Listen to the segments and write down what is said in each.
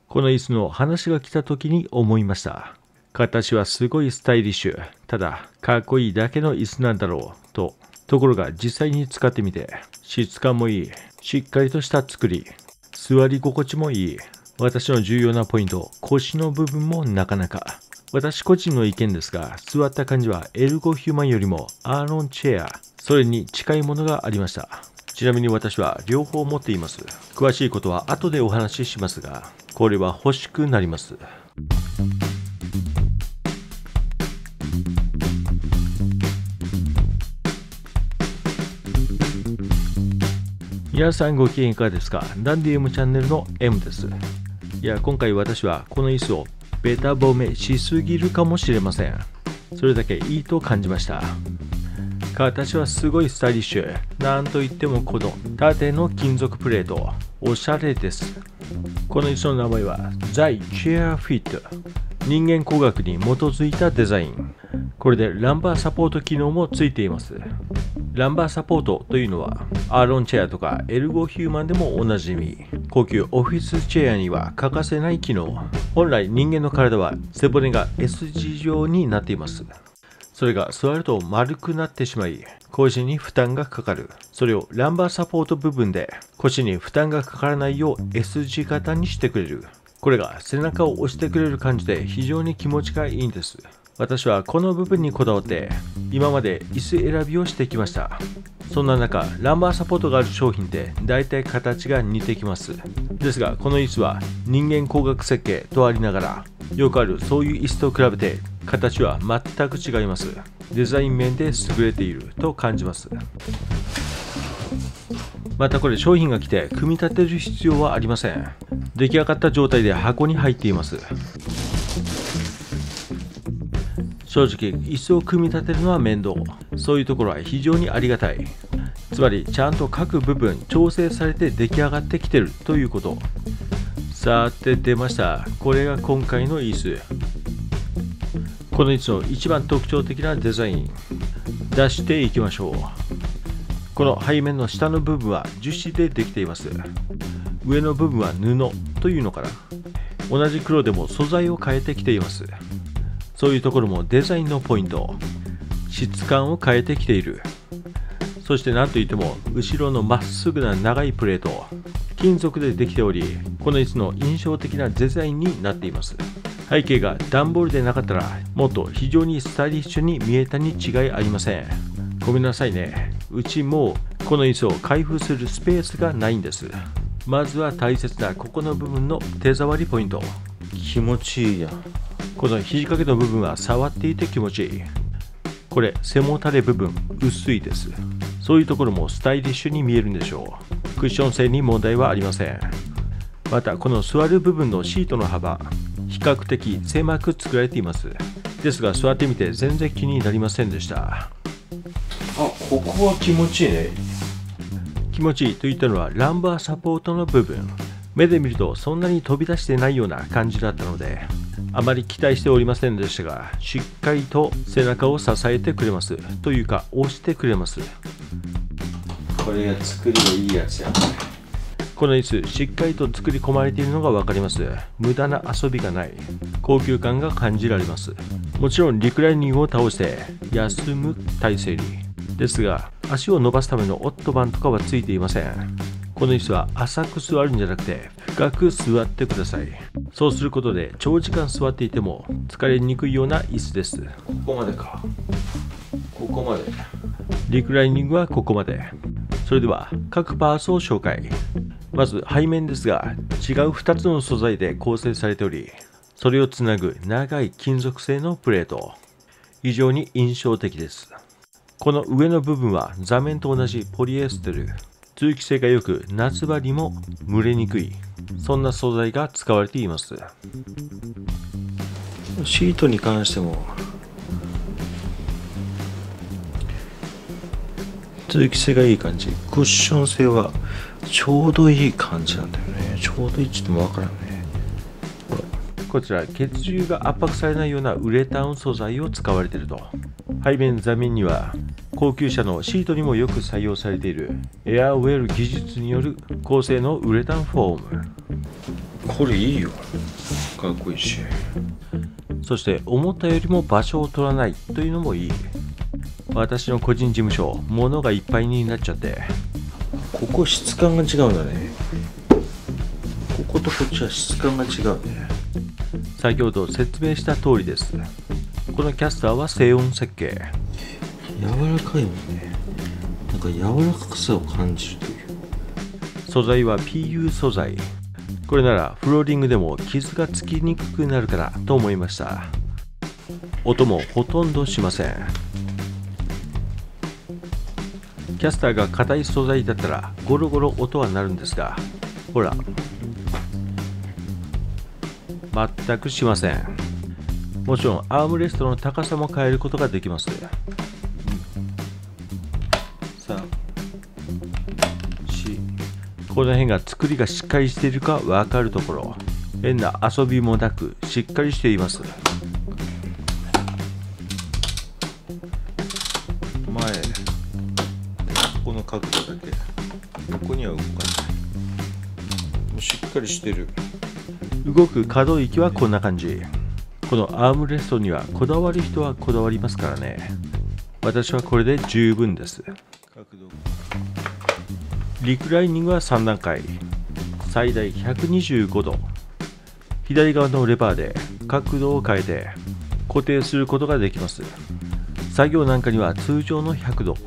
この椅子の話が来た時に思いました。形はすごいスタイリッシュ。ただ、かっこいいだけの椅子なんだろうと。ところが実際に使ってみて、質感もいい。しっかりとした作り。座り心地もいい。私の重要なポイント、腰の部分もなかなか。私個人の意見ですが、座った感じはエルゴヒューマンよりもアーロンチェア、それに近いものがありました。ちなみに私は両方持っています。詳しいことは後でお話ししますが、これは欲しくなります。皆さんご機嫌いかがですか？ダンディ M チャンネルの M です。今回私はこの椅子をベタ褒めしすぎるかもしれません。それだけいいと感じました。形はすごいスタイリッシュ。なんといってもこの縦の金属プレート、おしゃれです。この椅子の名前は The Chair Fit。人間工学に基づいたデザイン。これでランバーサポート機能もついています。ランバーサポートというのはアーロンチェアとかエルゴヒューマンでもおなじみ。高級オフィスチェアには欠かせない機能。本来人間の体は背骨が S 字状になっています。それが座ると丸くなってしまい、腰に負担がかかる。それをランバーサポート部分で腰に負担がかからないよう S 字型にしてくれる。これが背中を押してくれる感じで非常に気持ちがいいんです。私はこの部分にこだわって今まで椅子選びをしてきました。そんな中、ランバーサポートがある商品って大体形が似てきます。ですが、この椅子は人間工学設計とありながら、よくあるそういう椅子と比べて形は全く違います。デザイン面で優れていると感じます。またこれ商品が来て組み立てる必要はありません。出来上がった状態で箱に入っています。正直、椅子を組み立てるのは面倒。そういうところは非常にありがたい。つまり、ちゃんと各部分調整されて出来上がってきてるということ。さて出ました。これが今回の椅子。この椅子の一番特徴的なデザイン。出していきましょう。この背面の下の部分は樹脂でできています。上の部分は布というのかな。同じ黒でも素材を変えてきています。そういうところもデザインのポイント。質感を変えてきている。そして何といっても後ろのまっすぐな長いプレート。金属でできており、この椅子の印象的なデザインになっています。背景が段ボールでなかったらもっと非常にスタイリッシュに見えたに違いありません。ごめんなさいね。うちもこの椅子を開封するスペースがないんです。まずは大切なここの部分の手触りポイント。気持ちいいや。この肘掛けの部分は触っていて気持ちいい。これ背もたれ部分薄いです。そういうところもスタイリッシュに見えるんでしょう。クッション性に問題はありません。またこの座る部分のシートの幅、比較的狭く作られています。ですが座ってみて全然気になりませんでした。ここは気持ちいいね。気持ちいいといったのはランバーサポートの部分。目で見るとそんなに飛び出してないような感じだったので、あまり期待しておりませんでしたが、しっかりと背中を支えてくれます。というか、押してくれます。これが作りがいいやつや。この椅子、しっかりと作り込まれているのが分かります。無駄な遊びがない。高級感が感じられます。もちろんリクライニングを倒して休む体勢に。ですが、足を伸ばすためのオットバンとかはついていません。この椅子は浅く座るんじゃなくて深く座ってください。そうすることで長時間座っていても疲れにくいような椅子です。ここまでか。ここまで。リクライニングはここまで。それでは各パーツを紹介。まず背面ですが、違う2つの素材で構成されており、それをつなぐ長い金属製のプレート。非常に印象的です。この上の部分は座面と同じポリエステル。通気性が良く夏場にも蒸れにくい、そんな素材が使われています。 シートに関しても通気性がいい感じ。クッション性はちょうどいい感じなんだよね。ちょうどいいって言ってもわからんね。 こちら血流が圧迫されないようなウレタン素材を使われていると。背面座面には高級車のシートにもよく採用されているエアウェル技術による高性能ウレタンフォーム。 これいいよ。かっこいいし。 そして思ったよりも場所を取らないというのもいい。私の個人事務所、物がいっぱいになっちゃって。 ここ質感が違うんだね。こことこっちは質感が違うね。 先ほど説明した通りです。このキャスターは静音設計。 柔らかいもんね。なんか柔らかさを感じるという。 素材は PU 素材。これならフローリングでも傷がつきにくくなるからと思いました。音もほとんどしません。キャスターが硬い素材だったらゴロゴロ音は鳴るんですが、ほら、全くしません。もちろんアームレストの高さも変えることができます。この辺が作りがしっかりしているか分かるところ。変な遊びもなくしっかりしています。 前、この角度だけ。ここには動かない。もうしっかりしてる。 動く可動域はこんな感じ。このアームレストにはこだわる人はこだわりますからね。私はこれで十分です。リクライニングは3段階、最大125度。左側のレバーで角度を変えて固定することができます。作業なんかには通常の100度。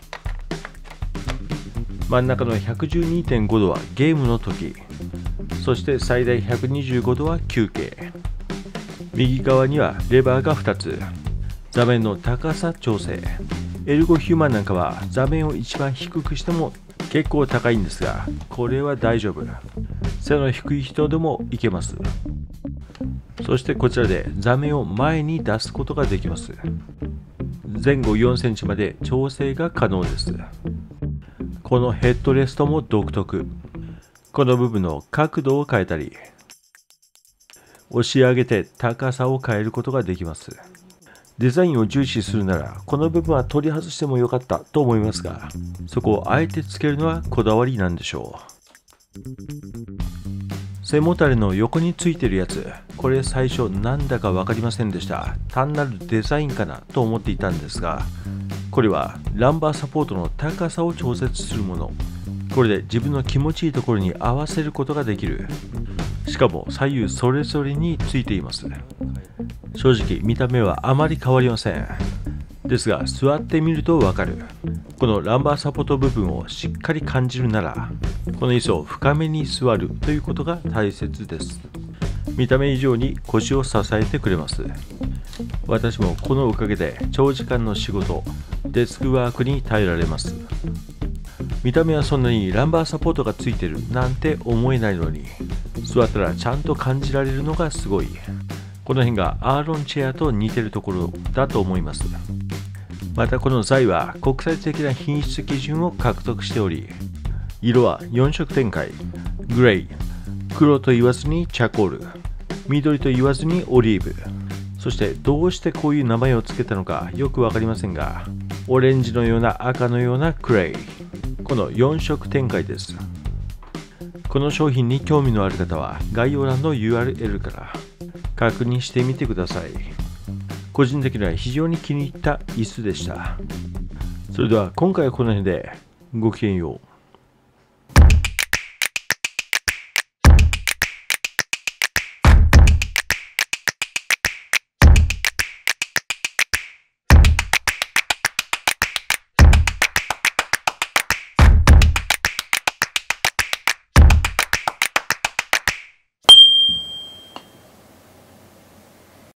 真ん中の 112.5 度はゲームの時。そして最大125度は休憩。右側にはレバーが2つ。座面の高さ調整。エルゴヒューマンなんかは座面を一番低くしても結構高いんですが、これは大丈夫。背の低い人でもいけます。そしてこちらで座面を前に出すことができます。前後4センチまで調整が可能です。このヘッドレストも独特。この部分の角度を変えたり、押し上げて高さを変えることができます。デザインを重視するならこの部分は取り外してもよかったと思いますが、そこをあえてつけるのはこだわりなんでしょう。背もたれの横についてるやつ、これ最初なんだか分かりませんでした。単なるデザインかなと思っていたんですが、これはランバーサポートの高さを調節するもの。これで自分の気持ちいいところに合わせることができる。しかも左右それぞれについています。正直見た目はあまり変わりません。ですが座ってみるとわかる。このランバーサポート部分をしっかり感じるなら、この椅子を深めに座るということが大切です。見た目以上に腰を支えてくれます。私もこのおかげで長時間の仕事、デスクワークに耐えられます。見た目はそんなにランバーサポートがついてるなんて思えないのに、座ったらちゃんと感じられるのがすごい。この辺がアーロンチェアと似てるところだと思います。またこの材は国際的な品質基準を獲得しており、色は4色展開。グレー、黒と言わずにチャコール、緑と言わずにオリーブ。そしてどうしてこういう名前を付けたのかよくわかりませんが、オレンジのような赤のようなクレイ。この4色展開です。この商品に興味のある方は概要欄の URL から確認してみてください。個人的には非常に気に入った椅子でした。それでは今回はこの辺でごきげんよう。